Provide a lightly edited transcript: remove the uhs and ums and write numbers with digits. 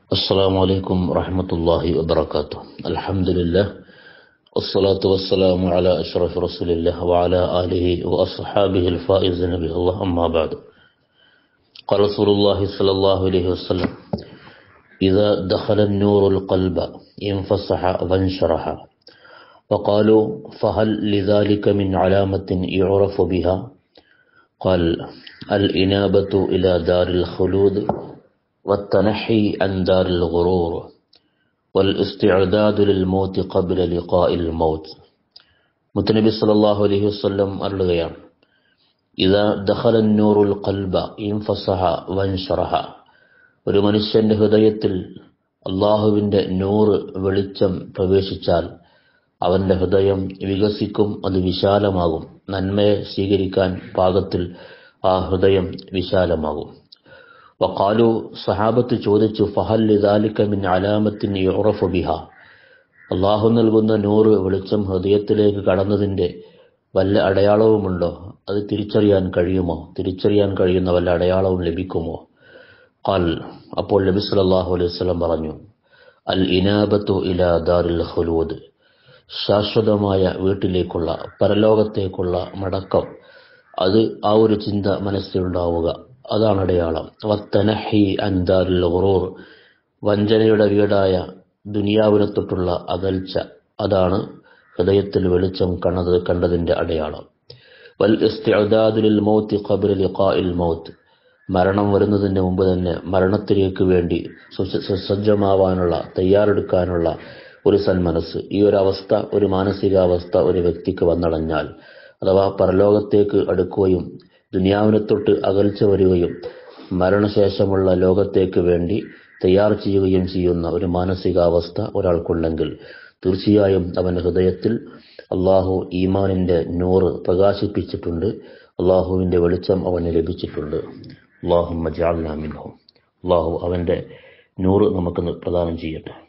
السلام عليكم ورحمة الله وبركاته. الحمد لله والصلاة والسلام على أشرف رسول الله وعلى آله وأصحابه الفائزين بالله، أما بعد. قال رسول الله صلى الله عليه وسلم: إذا دخل النور القلب انفصح وانشرح. وقالوا: فهل لذلك من علامة يعرف بها؟ قال: الإنابة إلى دار الخلود والتنحي عن دار الغرور والاستعداد للموت قبل لقاء الموت. മുത്തനബി സല്ലല്ലാഹു അലൈഹി വസല്ലം അരുളുകയാണ്: ഇദാ ദഖലൻ നൂറുൽ ഖൽബ ഇൻഫസഹ വൻശറഹ. ഒരു മനുഷ്യന്റെ ഹൃദയത്തിൽ അല്ലാഹുവിന്റെ നൂറ് വെളിച്ചം പ്രവേശിച്ചാൽ അവന്റെ ഹൃദയം വികസിക്കും, അത് വിശാലമാകും. നന്മയെ സ്വീകരിക്കാൻ പാകത്തിൽ ആ ഹൃദയം വിശാലമാകും. വഖാലു, സഹാബത്ത് ചോദിച്ചു: ഫഹൽ ലിദാലിക മിൻ അലാമത്തിൻ യുറഫു ബിഹ. അല്ലാഹു നൽകുന്ന നൂറ് വെളിച്ചം ഹൃദയത്തിലേക്ക് കടന്നതിന്റെ വല്ല അടയാളവുമുണ്ടോ? അത് തിരിച്ചറിയാൻ കഴിയുമോ? തിരിച്ചറിയാൻ കഴിയുന്ന വല്ല അടയാളവും ലഭിക്കുമോ? ഖാൽ, അപ്പോൾ നബി സല്ലല്ലാഹു അലൈഹി വസല്ലം പറഞ്ഞു: അൽ ഇനാബത്തു ഇലാ ദാരിൽ ഖുലൂദ്. ശാശ്വതമായ വീട്ടിലേക്കുള്ള, പരലോകത്തേക്കുള്ള മടക്കം, അത് ആ ഒരു ചിന്ത മനസ്സിലുണ്ടാവുക, അതാണ് അടയാളം. വത്തനഹി അൻ ദാരിൽ ഗുറൂർ. വഞ്ചനയുടെ വീടായ ദുനിയാവിനെ തൊട്ടുള്ള അകൽച്ച, അതാണ് ഹൃദയത്തിൽ വെളിച്ചം കണ്ടതിന്റെ അടയാളം. വൽ ഇസ്തിഅദാദു ലിൽ മൗത്തി ഖബ്ല ലിഖാഇൽ മൗത്ത്. മരണം വരുന്നതിന് മുമ്പ് തന്നെ മരണത്തിലേക്ക് വേണ്ടി സജ്ജമാവാനുള്ള, തയ്യാറെടുക്കാനുള്ള ഒരു സന്മനസ്. ഈ ഒരു അവസ്ഥ, ഒരു മാനസികാവസ്ഥ ഒരു വ്യക്തിക്ക് വന്നടഞ്ഞാൽ, അഥവാ പരലോകത്തേക്ക് അടുക്കുകയും ദുനിയാവിനെ തൊട്ട് അകൽച്ച വരികയും മരണശേഷമുള്ള ലോകത്തേക്ക് വേണ്ടി തയ്യാർ ചെയ്യുകയും ചെയ്യുന്ന ഒരു മാനസികാവസ്ഥ ഒരാൾക്കുണ്ടെങ്കിൽ തീർച്ചയായും അവന്റെ ഹൃദയത്തിൽ അള്ളാഹു ഈമാനിന്റെ നൂറ് പ്രകാശിപ്പിച്ചിട്ടുണ്ട്, അള്ളാഹുവിന്റെ വെളിച്ചം അവന് ലഭിച്ചിട്ടുണ്ട്. അല്ലാഹുമ്മ ജഅൽനാ മിൻഹും. അള്ളാഹു അവന്റെ നൂറ് നമുക്ക് പ്രദാനം ചെയ്യട്ടെ.